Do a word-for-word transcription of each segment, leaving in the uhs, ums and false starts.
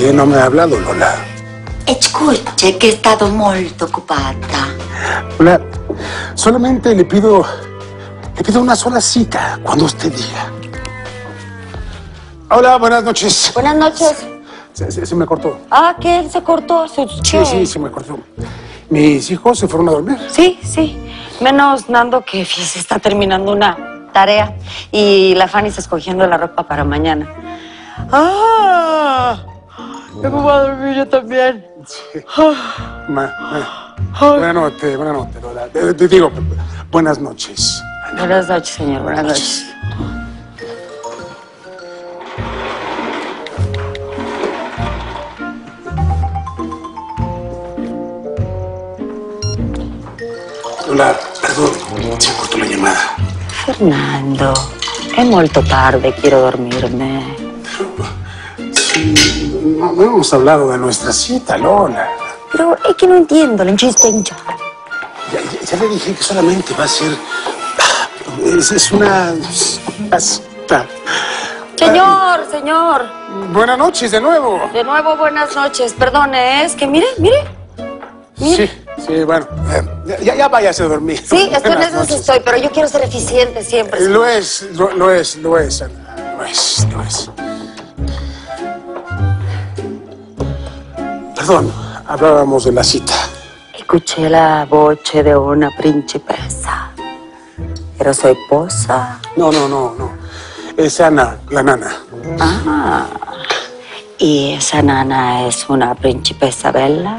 qué no me ha hablado, Lola? Escuche, que he estado molto occupata. Lola, solamente le pido... Le pido una sola cita, cuando usted diga. Hola, buenas noches. Buenas noches. Se, se, se me cortó. Ah, ¿qué? ¿Se cortó? ¿Se, Sí, sí, se me cortó. Mis hijos se fueron a dormir. Sí, sí. Menos Nando, que fíjese, está terminando una tarea. Y la Fanny está escogiendo la ropa para mañana. ¡Ah! Me voy a dormir yo también. Sí. Ma, ma. Buenas noches, buenas noches, Lola. Te, te digo, buenas noches. Buenas noches, señor. Buenas noches. Lola, perdón, se cortó la llamada. Fernando, è molto tarde, quiero dormirme. Sí, no, no hemos hablado de nuestra cita, Lola. Pero es que no entiendo, la insistencia. Ya, ya, ya le dije que solamente va a ser... Es, es una... Hasta... Señor, señor. Buenas noches de nuevo. De nuevo, buenas noches. Perdone, es que mire, mire. mire. Sí, sí, bueno. Eh, ya, ya váyase a dormir. Sí, estoy en Buenas eso sí noches. estoy, pero yo quiero ser eficiente siempre. Eh, Lo es, lo, lo es, lo es, Ana. Lo es, lo es. Perdón, hablábamos de la cita. Escuché la voce de una principessa. Pero soy posa. No, no, no, no. Es Ana, la nana. Ah. ¿Y esa nana es una principessa bella?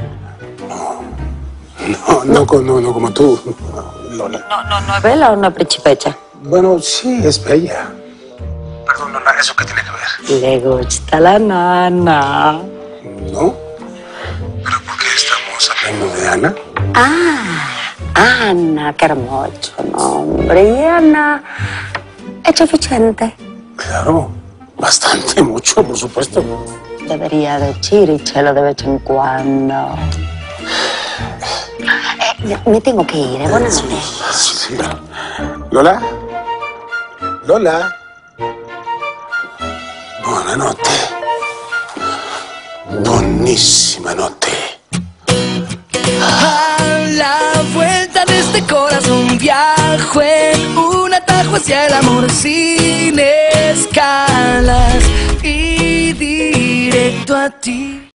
No, no, co- no, no como tú, Lola. No, no, no es bella o una principessa. Bueno, sí, es bella. Perdón, Lola, ¿eso qué tiene que ver? Le gusta la nana. ¿No? ¿Pero por qué estamos hablando de Ana? Ah, Anna, che hermoso nombre. Y Ana es suficiente. Claro, bastante, mucho, por supuesto. Debería decirlo de vez en cuando. Eh, me tengo que ir, ¿eh? Buenas Sí, noches. sí, sí. ¿Lola? ¿Lola? Buona notte. Buonissima notte. A la vuelta de este corazón viajo en un atajo hacia el amor sin escalas y directo a ti.